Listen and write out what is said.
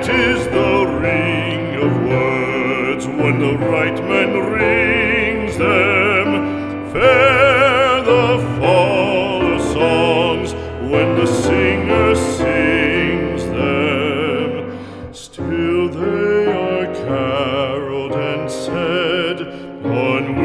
Sweet is the ring of words when the right man rings them. Fair the fall of songs when the singer sings them. Still they are caroled and said on